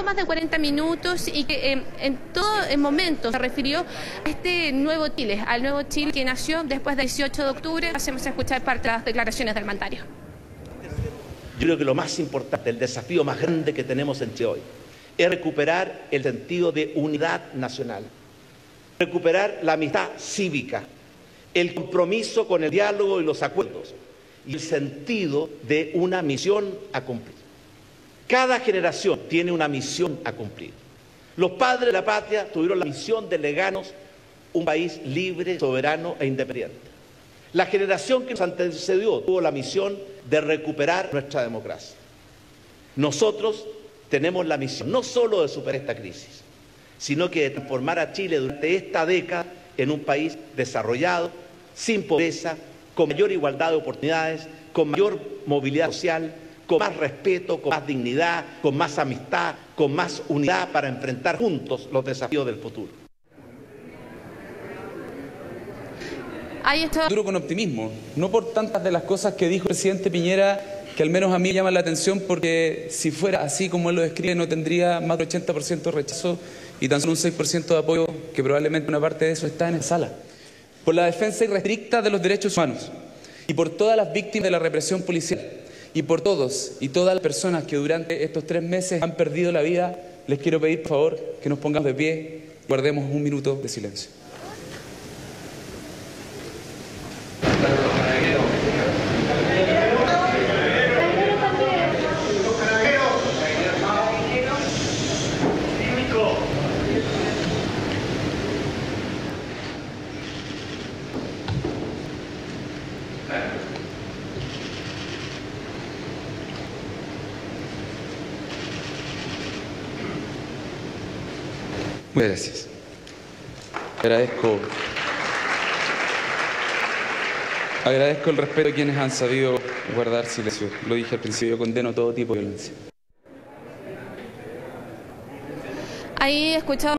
más de 40 minutos y que en todo momento se refirió a este nuevo Chile, al nuevo Chile que nació después del 18 de octubre. Hacemos escuchar parte de las declaraciones del mandatario. Yo creo que lo más importante, el desafío más grande que tenemos en Chile hoy, es recuperar el sentido de unidad nacional, recuperar la amistad cívica, el compromiso con el diálogo y los acuerdos, y el sentido de una misión a cumplir. Cada generación tiene una misión a cumplir. Los padres de la patria tuvieron la misión de legarnos un país libre, soberano e independiente. La generación que nos antecedió tuvo la misión de recuperar nuestra democracia. Nosotros tenemos la misión no solo de superar esta crisis, sino que de transformar a Chile durante esta década en un país desarrollado, sin pobreza, con mayor igualdad de oportunidades, con mayor movilidad social, con más respeto, con más dignidad, con más amistad, con más unidad para enfrentar juntos los desafíos del futuro. Ahí está. Duro con optimismo, no por tantas de las cosas que dijo el presidente Piñera, que al menos a mí llaman la atención, porque si fuera así como él lo describe no tendría más del 80% de rechazo y tan solo un 6% de apoyo, que probablemente una parte de eso está en la sala. Por la defensa irrestricta de los derechos humanos y por todas las víctimas de la represión policial y por todos y todas las personas que durante estos 3 meses han perdido la vida, les quiero pedir por favor que nos pongamos de pie y guardemos un minuto de silencio. Muchas gracias. Agradezco el respeto de quienes han sabido guardar silencio. Lo dije al principio, yo condeno todo tipo de violencia. Ahí escuchamos